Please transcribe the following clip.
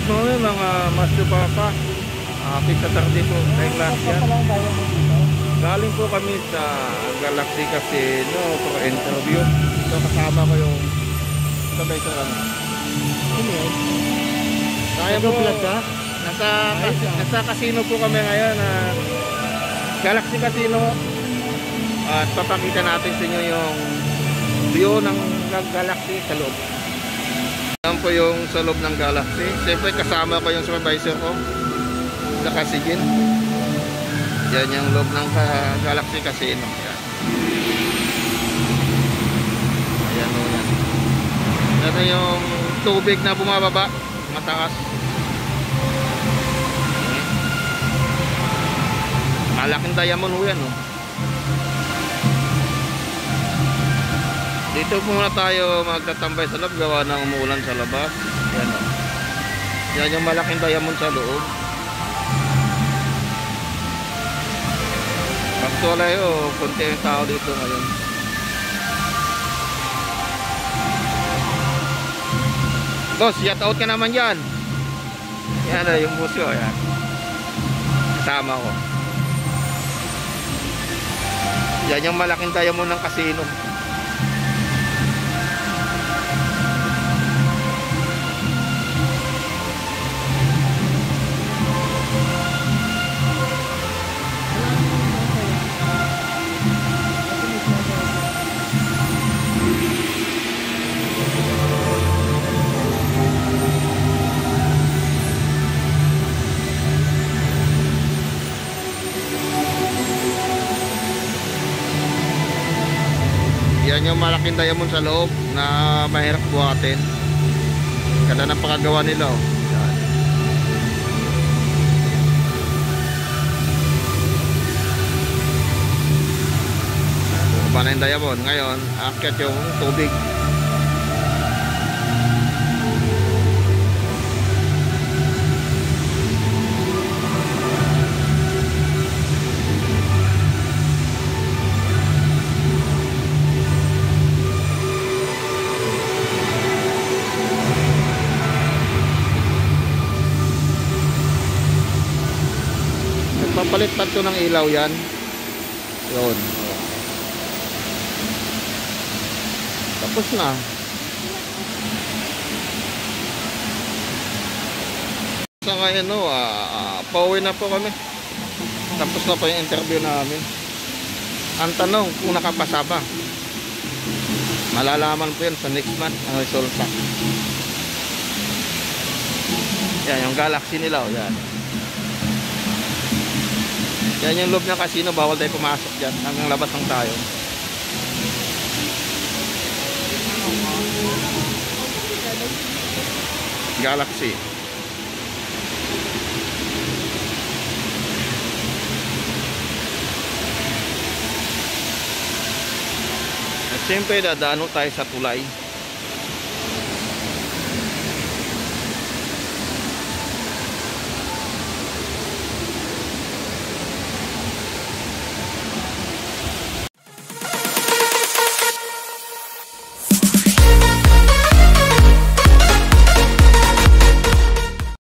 Good morning mga Master Papa. Happy Saturday po kay Glacian. Galing po kami sa Galaxy Casino for interview. So kasama ko yung sabay sa ano. Kaya po nasa casino po kami ngayon na Galaxy Casino. At papakita natin sa inyo yung view ng Galaxy sa loob. Yan po yung sa loob ng Galaxy. Siyempre kasama ko yung supervisor ko, saka si Jin. Yan yung loob ng Galaxy Casino. Yan. Ayan o yan. Yan o yung tubig na bumababa, mataas. Malaking diamond o yan o. Dito po muna tayo magtatambay sa loob, gawa ng umuulan sa labas. Yan o. Yan yung malaking diamond sa loob. Actually konti yung tao dito ngayon. Boss, shout out ka naman dyan. Yan o yung musyo. Yan. Kasama ko. Yan yung malaking diamond ng casino. Yan yung malaking diamond sa loob na mahirap buhatin. Ganda ng pagkagawa nila oh. Yan. Bumaba na yung diamond. Ngayon, aakyat yung tubig. Papalit pa ito ng ilaw yan. Yun. Tapos na. Sa ngayon pauwi na po kami. Tapos na po yung interview namin. Ang tanong kung nakapasa ba. Malalaman po yan sa next month ang resulta. Yan yung Galaxy nila yan. Yan yung loob ng casino, bawal tayo pumasok dyan. Hanggang labas lang tayo. Galaxy. At siyempre dadaan tayo sa tulay.